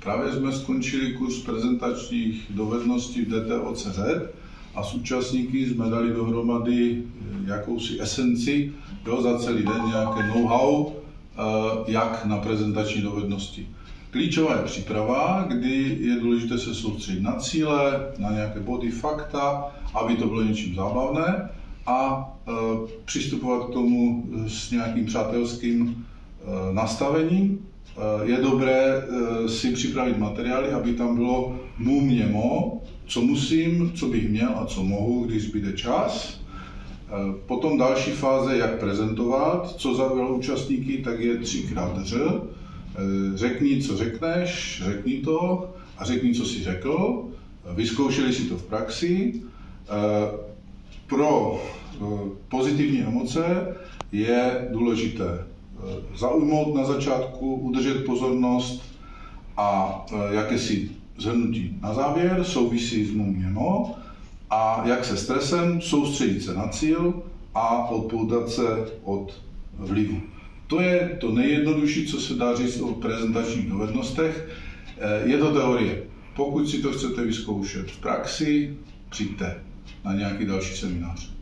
Právě jsme skončili kurz prezentačních dovedností v DTO.cz a s účastníky jsme dali dohromady jakousi esenci, za celý den nějaké know-how, jak na prezentační dovednosti. Klíčová je příprava, kdy je důležité se soustředit na cíle, na nějaké body, fakta, aby to bylo něčím zábavné a přistupovat k tomu s nějakým přátelským nastavením. Je dobré si připravit materiály, aby tam bylo mu-mě-mo, co musím, co bych měl a co mohu, když zbyde čas. Potom další fáze, jak prezentovat, co zaujalo účastníky, tak je 3x řekni, co řekneš, řekni to a řekni, co jsi řekl. Vyzkoušeli si to v praxi. Pro pozitivní emoce je důležité zaujmout na začátku, udržet pozornost a jakési shrnutí na závěr, souvisí s mu-mě-mo a jak se stresem soustředit se na cíl a odpoutat se od vlivu. To je to nejjednodušší, co se dá říct o prezentačních dovednostech. Je to teorie. Pokud si to chcete vyzkoušet v praxi, přijďte na nějaký další seminář.